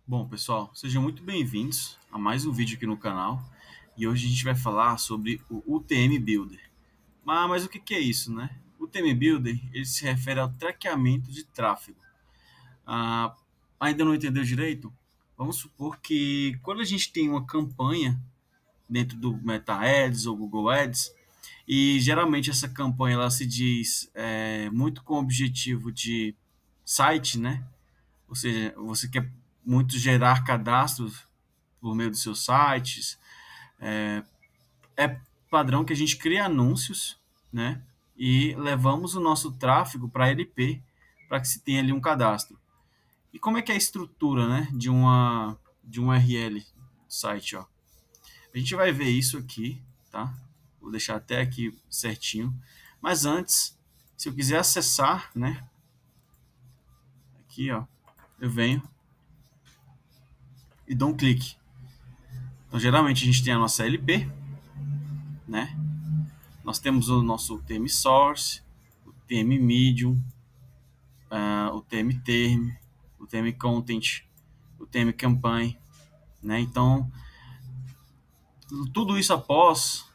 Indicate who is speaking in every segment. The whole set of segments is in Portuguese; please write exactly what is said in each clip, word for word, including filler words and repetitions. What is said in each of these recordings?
Speaker 1: Bom, pessoal, sejam muito bem-vindos a mais um vídeo aqui no canal. E hoje a gente vai falar sobre o U T M Builder. Mas, mas o que, que é isso, né? O U T M Builder ele se refere ao traqueamento de tráfego. Ah, ainda não entendeu direito? Vamos supor que quando a gente tem uma campanha dentro do Meta Ads ou Google Ads, e geralmente essa campanha ela se diz é, muito com o objetivo de site, né? Ou seja, você quer muito gerar cadastros por meio dos seus sites. É padrão que a gente cria anúncios, né? E levamos o nosso tráfego para L P, para que se tenha ali um cadastro. E como é que é a estrutura, né, de uma de um U R L site, ó? A gente vai ver isso aqui, tá? Vou deixar até aqui certinho. Mas antes, se eu quiser acessar, né, aqui, ó, eu venho e dou um clique. Então, geralmente a gente tem a nossa L P, né? Nós temos o nosso T M Source, o T M Medium, uh, o T M Term, o T M Content, o T M Campaign, né? Então, tudo isso após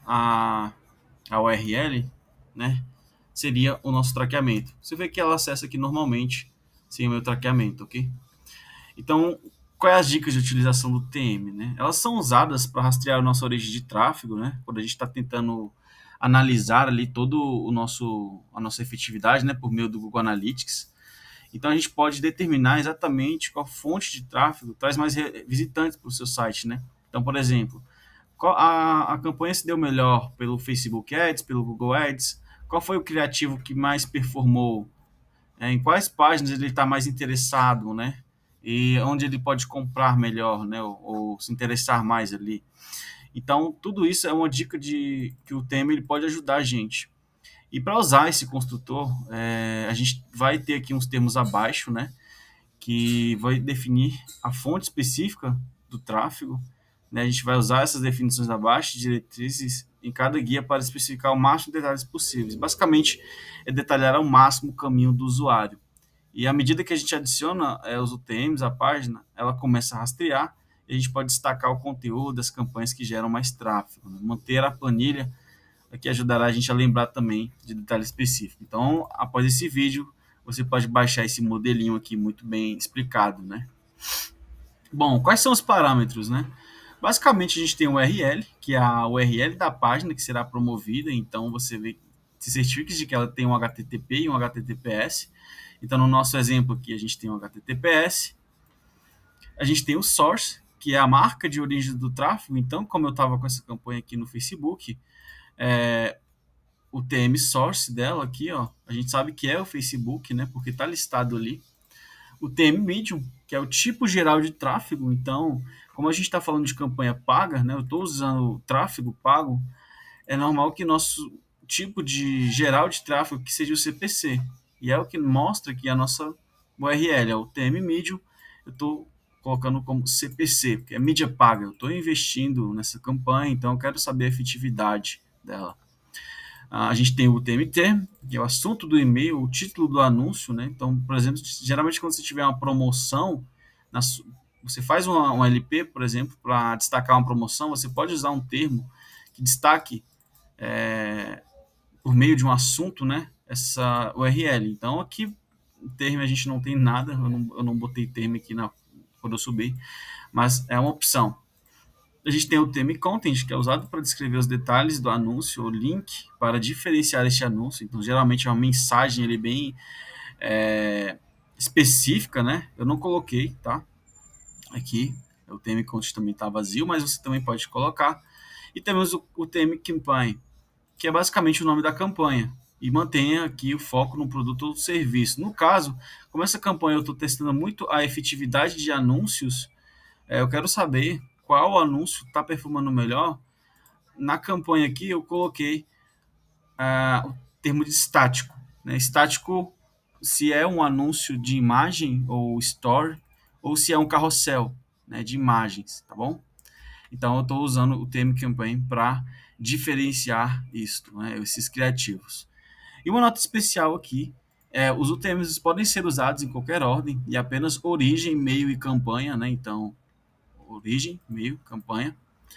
Speaker 1: a, a U R L, né? Seria o nosso traqueamento. Você vê que ela acessa aqui normalmente sem o meu traqueamento, ok? Então, quais as dicas de utilização do T M, né? Elas são usadas para rastrear a nossa origem de tráfego, né? Quando a gente está tentando analisar ali todo o nosso a nossa efetividade, né, por meio do Google Analytics. Então a gente pode determinar exatamente qual fonte de tráfego traz mais visitantes para o seu site, né? Então, por exemplo, qual a, a campanha se deu melhor pelo Facebook Ads, pelo Google Ads? Qual foi o criativo que mais performou? É, em quais páginas ele está mais interessado, né? E onde ele pode comprar melhor, né? Ou, ou se interessar mais ali. Então, tudo isso é uma dica de que o T M ele pode ajudar a gente. E para usar esse construtor, é, a gente vai ter aqui uns termos abaixo, né? Que vai definir a fonte específica do tráfego. Né? A gente vai usar essas definições abaixo, diretrizes em cada guia para especificar o máximo de detalhes possíveis. Basicamente, é detalhar ao máximo o caminho do usuário. E à medida que a gente adiciona é, os U T Ms à página, ela começa a rastrear e a gente pode destacar o conteúdo das campanhas que geram mais tráfego. Né? Manter a planilha aqui ajudará a gente a lembrar também de detalhes específicos. Então, após esse vídeo, você pode baixar esse modelinho aqui muito bem explicado, né? Bom, quais são os parâmetros, né? Basicamente, a gente tem o U R L, que é a U R L da página que será promovida. Então, você vê, se certifique de que ela tem um H T T P e um H T T P S. Então, no nosso exemplo aqui, a gente tem um H T T P S. A gente tem o source, que é a marca de origem do tráfego. Então, como eu estava com essa campanha aqui no Facebook, é, o T M source dela aqui, ó, a gente sabe que é o Facebook, né? Porque está listado ali. O T M Medium, que é o tipo geral de tráfego. Então, como a gente está falando de campanha paga, né? Eu estou usando tráfego pago, é normal que nosso tipo de geral de tráfego que seja o C P C. E é o que mostra que a nossa U R L é o T M Medium. Eu estou colocando como C P C, porque é mídia paga. Eu estou investindo nessa campanha, então eu quero saber a efetividade dela. A gente tem o T M T, que é o assunto do e-mail, o título do anúncio, né? Então, por exemplo, geralmente quando você tiver uma promoção, na, você faz uma, uma L P, por exemplo, para destacar uma promoção, você pode usar um termo que destaque é, por meio de um assunto, né? Essa U R L. Então, aqui, o termo a gente não tem nada, eu não, eu não botei termo aqui na, quando eu subi, mas é uma opção. A gente tem o T M Content, que é usado para descrever os detalhes do anúncio, o link para diferenciar este anúncio. Então, geralmente é uma mensagem ele bem é, específica, né? Eu não coloquei, tá? Aqui, o T M Content também está vazio, mas você também pode colocar. E temos o, o T M Campaign, que é basicamente o nome da campanha. E mantenha aqui o foco no produto ou serviço. No caso, como essa campanha eu estou testando muito a efetividade de anúncios, é, eu quero saber qual anúncio está performando melhor. Na campanha aqui eu coloquei ah, o termo de estático. Né? Estático se é um anúncio de imagem ou story, ou se é um carrossel, né, de imagens, tá bom? Então eu estou usando o T M Campaign para diferenciar isto, né, esses criativos. E uma nota especial aqui, É, os U T Ms podem ser usados em qualquer ordem e apenas origem, meio e campanha, né? Então, origem, meio, campanha,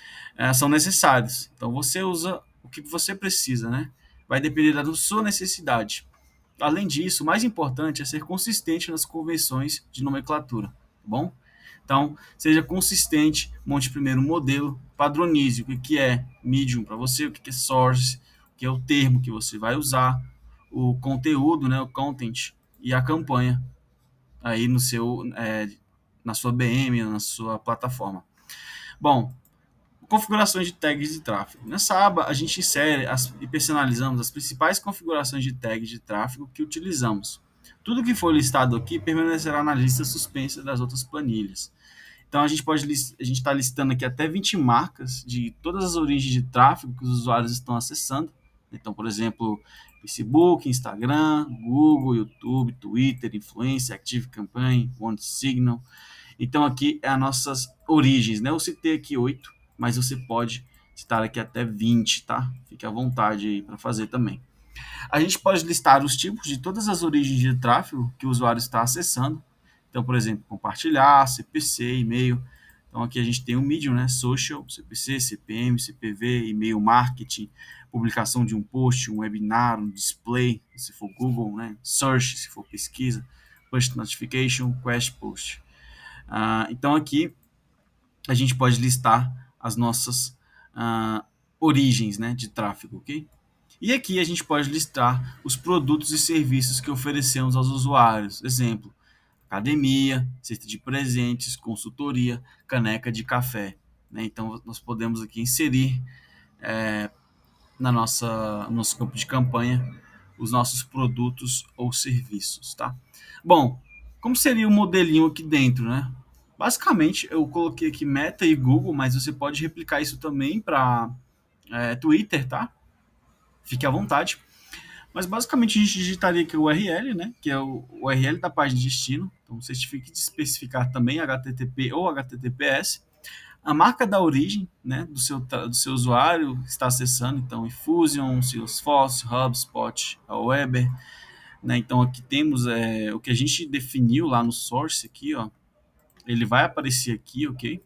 Speaker 1: é, são necessários. Então, você usa o que você precisa, né? Vai depender da sua necessidade. Além disso, o mais importante é ser consistente nas convenções de nomenclatura, tá bom? Então, seja consistente, monte primeiro um modelo, padronize o que é medium para você, o que é source, o que é o termo que você vai usar, o conteúdo, né, o content e a campanha aí no seu, é, na sua B M, na sua plataforma. Bom, configurações de tags de tráfego. Nessa aba, a gente insere as, e personalizamos as principais configurações de tags de tráfego que utilizamos. Tudo que for listado aqui permanecerá na lista suspensa das outras planilhas. Então, a gente pode a gente está listando aqui até vinte marcas de todas as origens de tráfego que os usuários estão acessando. Então, por exemplo, Facebook, Instagram, Google, YouTube, Twitter, Influencer, Active Campaign, OneSignal. Então, aqui é as nossas origens, né? Eu citei aqui oito, mas você pode citar aqui até vinte, tá? Fique à vontade aí para fazer também. A gente pode listar os tipos de todas as origens de tráfego que o usuário está acessando. Então, por exemplo, compartilhar, C P C, e-mail. Então, aqui a gente tem o Medium, né? Social, C P C, C P M, C P V, e-mail marketing, publicação de um post, um webinar, um display, se for Google, né? Search, se for pesquisa, push notification, quest post. Uh, então, aqui a gente pode listar as nossas uh, origens, né, de tráfego, ok? E aqui a gente pode listar os produtos e serviços que oferecemos aos usuários. Exemplo, academia, cesta de presentes, consultoria, caneca de café, né? Então, nós podemos aqui inserir é, na nossa, no nosso campo de campanha os nossos produtos ou serviços, tá? Bom, como seria o modelinho aqui dentro, né? Basicamente, eu coloquei aqui Meta e Google, mas você pode replicar isso também para é, Twitter, tá? Fique à vontade. Mas basicamente a gente digitaria aqui o U R L, né? Que é o U R L da página de destino. Então, certifique de especificar também H T T P ou H T T P S. A marca da origem, né, do seu, do seu usuário que está acessando. Então, Infusion, Salesforce, HubSpot, a Weber. Né? Então, aqui temos é, o que a gente definiu lá no source aqui, ó. Ele vai aparecer aqui, ok?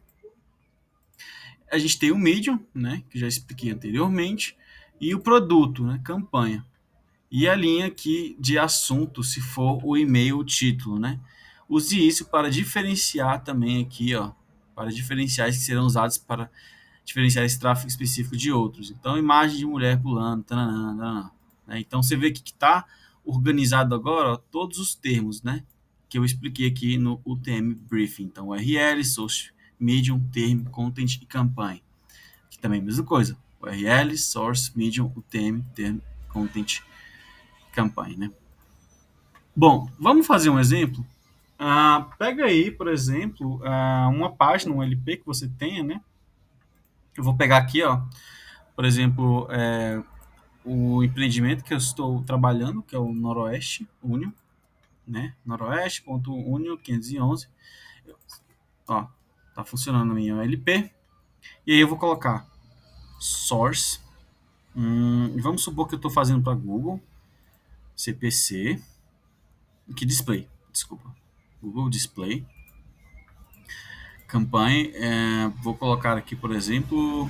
Speaker 1: A gente tem o Medium, né, que já expliquei anteriormente, e o produto, né, campanha. E a linha aqui de assunto, se for o e-mail, o título, né? Use isso para diferenciar também aqui, ó, para diferenciais que serão usados para diferenciar esse tráfego específico de outros. Então, imagem de mulher pulando, tanana, tanana, né? Então, você vê que está organizado agora, ó, todos os termos, né? Que eu expliquei aqui no U T M Briefing. Então, U R L, Social, Medium, Term, Content e Campaign. Aqui também a mesma coisa. U R L, Source, Medium, U T M, Term, Content, Campaign, né? Bom, vamos fazer um exemplo? Ah, pega aí, por exemplo, ah, uma página, um L P que você tenha, né? Eu vou pegar aqui, ó, por exemplo, é, o empreendimento que eu estou trabalhando, que é o Noroeste Union, né? Noroeste.union quinhentos e onze. Ó, tá funcionando a minha L P. E aí eu vou colocar source. Hum, vamos supor que eu estou fazendo para Google. C P C. Que display, desculpa. Google Display. Campanha. É, vou colocar aqui, por exemplo,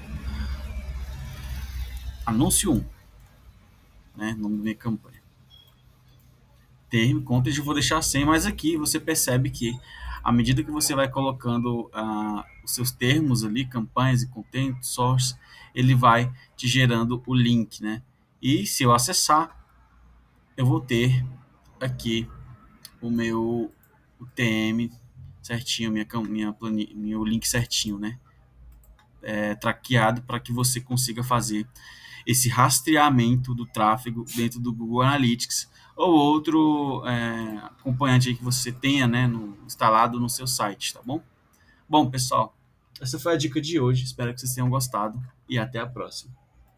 Speaker 1: anúncio um. Né? Nome da minha campanha. Termo, content, eu vou deixar sem, mas aqui você percebe que à medida que você vai colocando uh, os seus termos ali, campanhas e content, source, ele vai te gerando o link, né? E se eu acessar, eu vou ter aqui o meu o T M certinho, minha, minha planilha, meu link certinho, né? É, traqueado para que você consiga fazer esse rastreamento do tráfego dentro do Google Analytics ou outro é, acompanhante aí que você tenha, né, no, instalado no seu site, tá bom? Bom, pessoal, essa foi a dica de hoje. Espero que vocês tenham gostado e até a próxima.